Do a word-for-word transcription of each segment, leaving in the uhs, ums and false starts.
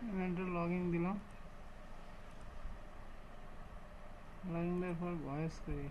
enter logging দিলাম logging দেওয়ার পর ভয়েস করি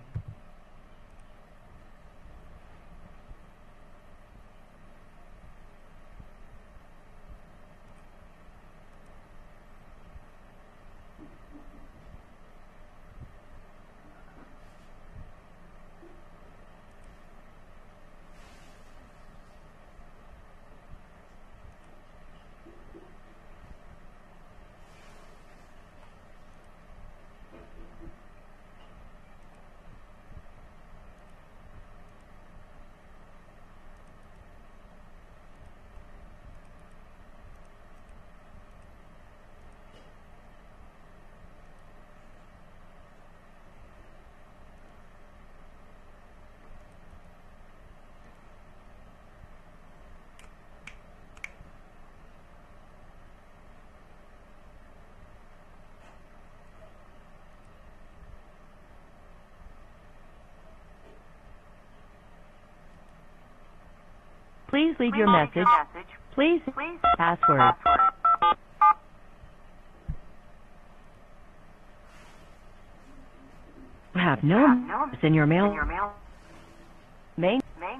Please leave your message. Please, password. You have no message in your mail. Main.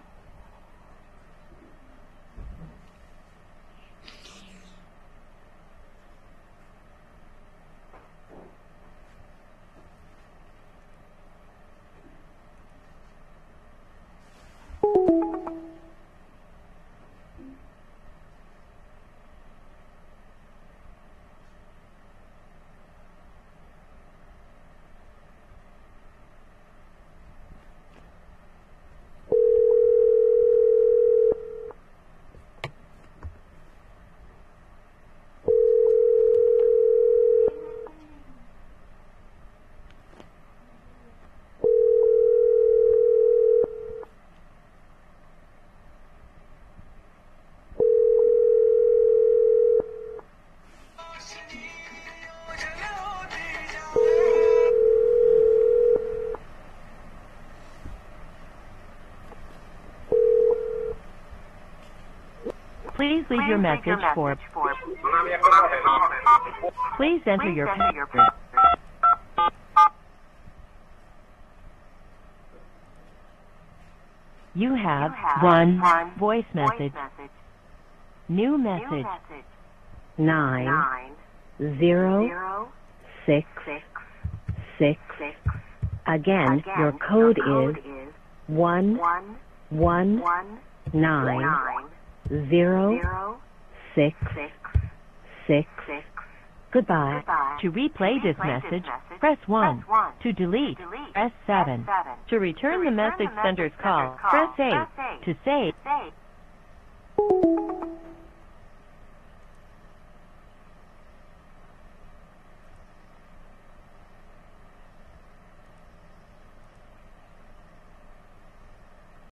Please leave your message for. Please enter your password. You have one voice message. New message. Nine zero six six. Again, your code is one one nine. Zero, six, six. Goodbye. To replay this message, press one. To delete, press seven. To return the message sender's call, press eight. To save.